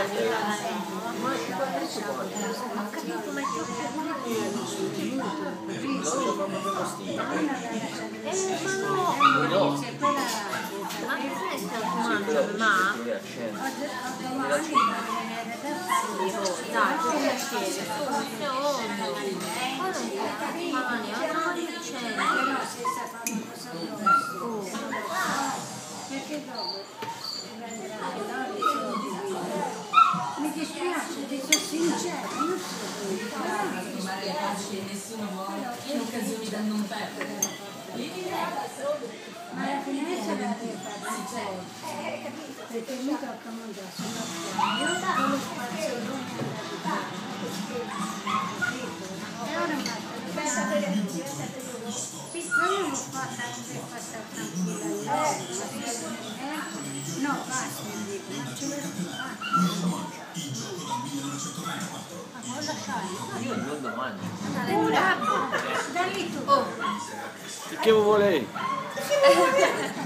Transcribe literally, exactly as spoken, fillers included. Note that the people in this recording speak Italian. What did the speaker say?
Ma adesso come? Ho capito, ma io Loro fanno proprio stile. Eh, ma no! No. Ma che stai fumando, ma? Dai, che piacere. Che onda. Ma non ti mani, ma non li dicendo. Perché dopo mi dispiace, dico sincero, io nessuno vuole le occasioni da non perdere. ma alla finestra la devo fare, perché mi tocca mangiare sulla piana, io ho lo spazio e ora basta ma io l'ho fatta per passare tranquilla eh? No, basta, dico, ma ce l'ho fatta. Ma cosa fai? Io non domani. Da lì tu. Oh! Che vuole lei?